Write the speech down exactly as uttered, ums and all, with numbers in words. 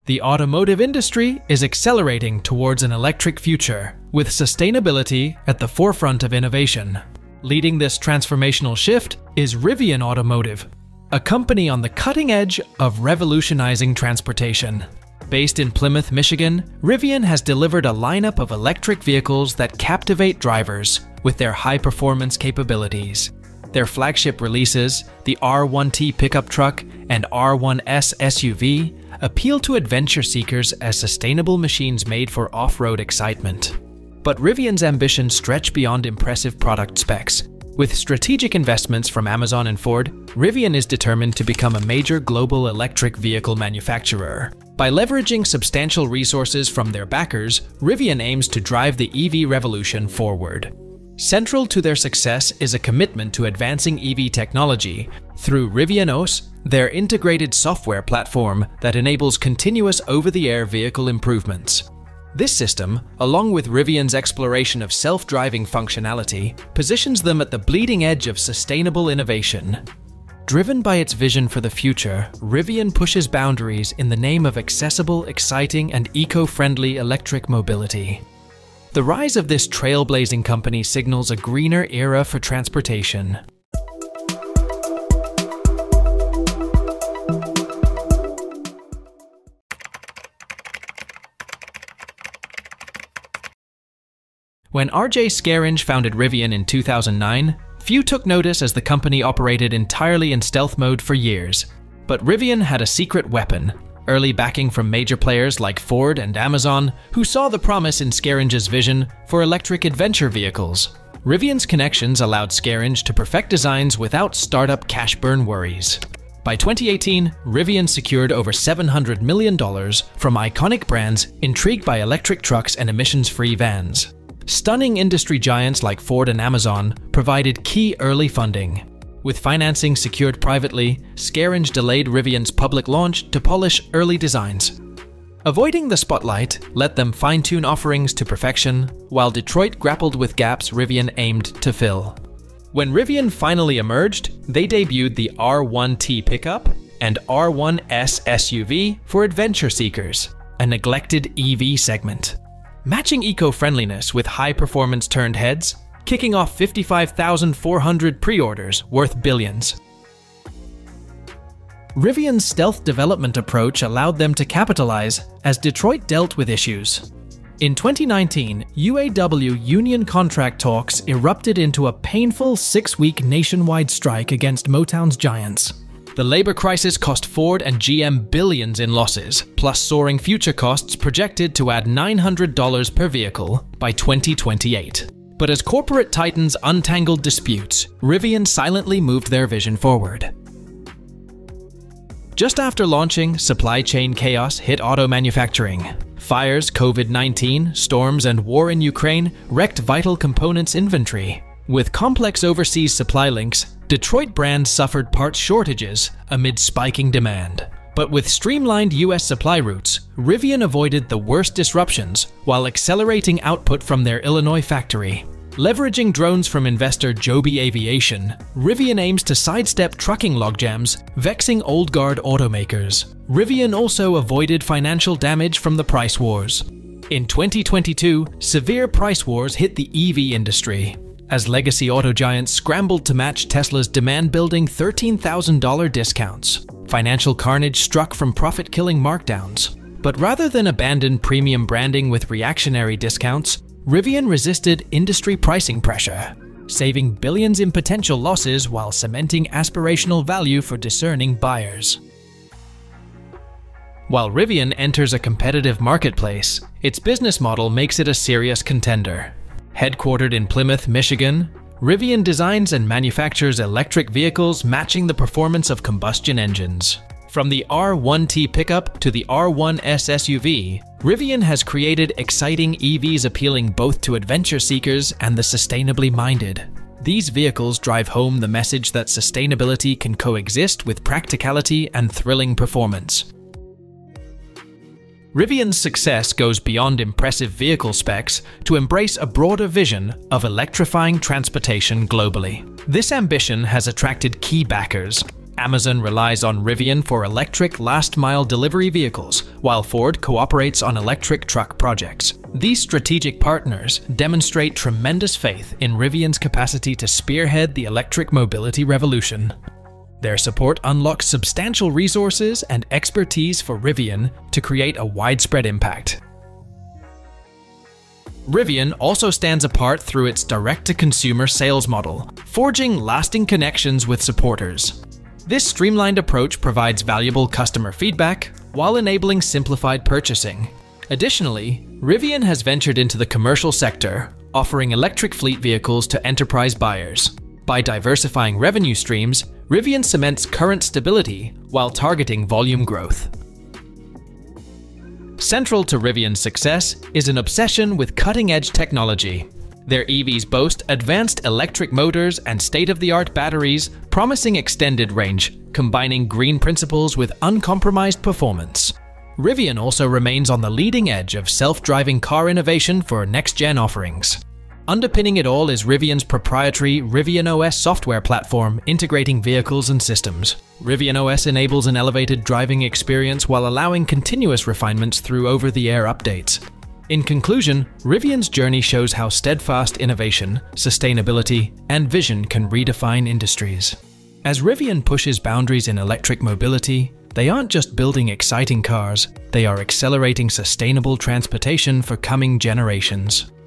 The automotive industry is accelerating towards an electric future, with sustainability at the forefront of innovation. Leading this transformational shift is Rivian Automotive, a company on the cutting edge of revolutionizing transportation. Based in Plymouth, Michigan, Rivian has delivered a lineup of electric vehicles that captivate drivers with their high-performance capabilities. Their flagship releases, the R one T pickup truck and R one S S U V, appeal to adventure seekers as sustainable machines made for off-road excitement. But Rivian's ambitions stretch beyond impressive product specs. With strategic investments from Amazon and Ford, Rivian is determined to become a major global electric vehicle manufacturer. By leveraging substantial resources from their backers, Rivian aims to drive the E V revolution forward. Central to their success is a commitment to advancing E V technology through Rivian O S, their integrated software platform that enables continuous over-the-air vehicle improvements. This system, along with Rivian's exploration of self-driving functionality, positions them at the bleeding edge of sustainable innovation. Driven by its vision for the future, Rivian pushes boundaries in the name of accessible, exciting, and eco-friendly electric mobility. The rise of this trailblazing company signals a greener era for transportation. When R J Scaringe founded Rivian in two thousand nine, few took notice as the company operated entirely in stealth mode for years. But Rivian had a secret weapon: early backing from major players like Ford and Amazon, who saw the promise in Scaringe's vision for electric adventure vehicles. Rivian's connections allowed Scaringe to perfect designs without startup cash burn worries. By twenty eighteen, Rivian secured over seven hundred million dollars from iconic brands intrigued by electric trucks and emissions-free vans. Stunning industry giants like Ford and Amazon provided key early funding. With financing secured privately, Scaringe delayed Rivian's public launch to polish early designs. Avoiding the spotlight let them fine-tune offerings to perfection, while Detroit grappled with gaps Rivian aimed to fill. When Rivian finally emerged, they debuted the R one T pickup and R one S S U V for adventure seekers, a neglected E V segment. Matching eco-friendliness with high-performance turned heads, kicking off fifty-five thousand four hundred pre-orders worth billions. Rivian's stealth development approach allowed them to capitalize as Detroit dealt with issues. In twenty nineteen, U A W union contract talks erupted into a painful six-week nationwide strike against Motown's giants. The labor crisis cost Ford and G M billions in losses, plus soaring future costs projected to add nine hundred dollars per vehicle by twenty twenty-eight. But as corporate titans untangled disputes, Rivian silently moved their vision forward. Just after launching, supply chain chaos hit auto manufacturing. Fires, COVID nineteen, storms, and war in Ukraine wrecked vital components inventory. With complex overseas supply links, Detroit brands suffered parts shortages amid spiking demand. But with streamlined U S supply routes, Rivian avoided the worst disruptions while accelerating output from their Illinois factory. Leveraging drones from investor Joby Aviation, Rivian aims to sidestep trucking logjams vexing old guard automakers. Rivian also avoided financial damage from the price wars. In twenty twenty-two, severe price wars hit the E V industry, as legacy auto giants scrambled to match Tesla's demand-building thirteen thousand dollar discounts. Financial carnage struck from profit-killing markdowns. But rather than abandon premium branding with reactionary discounts, Rivian resisted industry pricing pressure, saving billions in potential losses while cementing aspirational value for discerning buyers. While Rivian enters a competitive marketplace, its business model makes it a serious contender. Headquartered in Plymouth, Michigan, Rivian designs and manufactures electric vehicles matching the performance of combustion engines. From the R one T pickup to the R one S S U V, Rivian has created exciting E Vs appealing both to adventure seekers and the sustainably minded. These vehicles drive home the message that sustainability can coexist with practicality and thrilling performance. Rivian's success goes beyond impressive vehicle specs to embrace a broader vision of electrifying transportation globally. This ambition has attracted key backers. Amazon relies on Rivian for electric last-mile delivery vehicles, while Ford cooperates on electric truck projects. These strategic partners demonstrate tremendous faith in Rivian's capacity to spearhead the electric mobility revolution. Their support unlocks substantial resources and expertise for Rivian to create a widespread impact. Rivian also stands apart through its direct-to-consumer sales model, forging lasting connections with supporters. This streamlined approach provides valuable customer feedback while enabling simplified purchasing. Additionally, Rivian has ventured into the commercial sector, offering electric fleet vehicles to enterprise buyers. By diversifying revenue streams, Rivian cements current stability while targeting volume growth. Central to Rivian's success is an obsession with cutting-edge technology. Their E Vs boast advanced electric motors and state-of-the-art batteries, promising extended range, combining green principles with uncompromised performance. Rivian also remains on the leading edge of self-driving car innovation for next-gen offerings. Underpinning it all is Rivian's proprietary Rivian O S software platform integrating vehicles and systems. Rivian O S enables an elevated driving experience while allowing continuous refinements through over-the-air updates. In conclusion, Rivian's journey shows how steadfast innovation, sustainability, and vision can redefine industries. As Rivian pushes boundaries in electric mobility, they aren't just building exciting cars, they are accelerating sustainable transportation for coming generations.